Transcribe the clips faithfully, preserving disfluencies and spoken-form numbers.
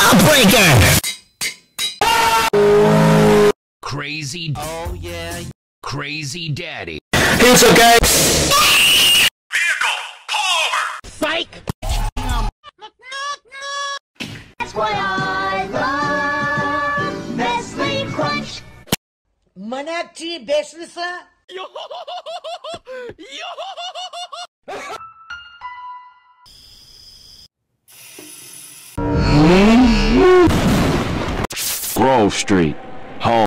Jawbreaker! Crazy. Oh yeah. Crazy daddy. It's okay. Vehicle, pull over! Psych! That's why I love Nestle Crunch. Manatee beslisa. Yo! Yo! Grove Street. Home.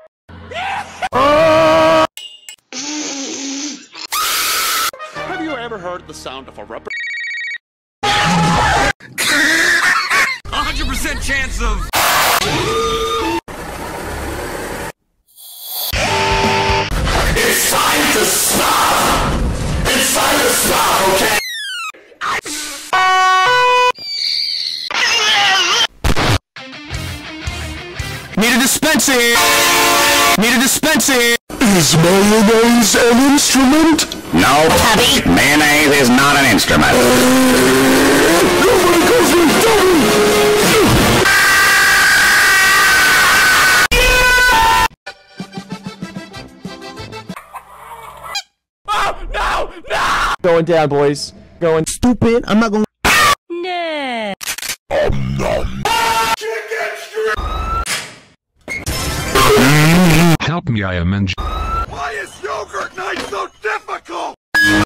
Have you ever heard the sound of a rubber? one hundred percent chance of... It's time to stop! It's time to stop, okay? Need a dispenser! Need a dispenser! Is mayonnaise an instrument? No, Tubby. Mayonnaise is not an instrument. Nobody goes with Tubby! Oh, no! No! Going down, boys. Going. Stupid. I'm not gonna. Nah. Help me, I am in... Why is yogurt night so difficult?